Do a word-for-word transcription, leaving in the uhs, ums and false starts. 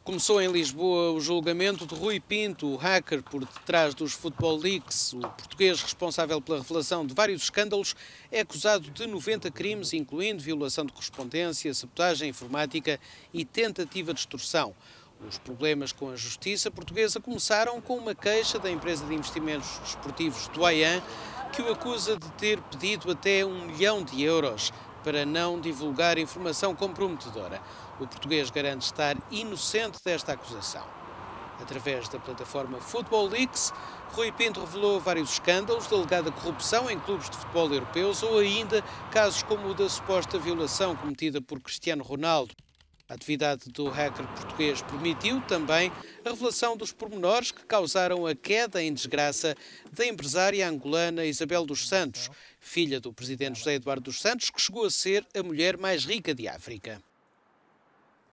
Começou em Lisboa o julgamento de Rui Pinto, o hacker por detrás dos Football Leaks. O português responsável pela revelação de vários escândalos é acusado de noventa crimes, incluindo violação de correspondência, sabotagem informática e tentativa de extorsão. Os problemas com a justiça portuguesa começaram com uma queixa da empresa de investimentos desportivos Doyen, que o acusa de ter pedido até um milhão de euros para não divulgar informação comprometedora. O português garante estar inocente desta acusação. Através da plataforma Football Leaks, Rui Pinto revelou vários escândalos de alegada corrupção em clubes de futebol europeus ou ainda casos como o da suposta violação cometida por Cristiano Ronaldo. A atividade do hacker português permitiu também a revelação dos pormenores que causaram a queda em desgraça da empresária angolana Isabel dos Santos, filha do presidente José Eduardo dos Santos, que chegou a ser a mulher mais rica de África.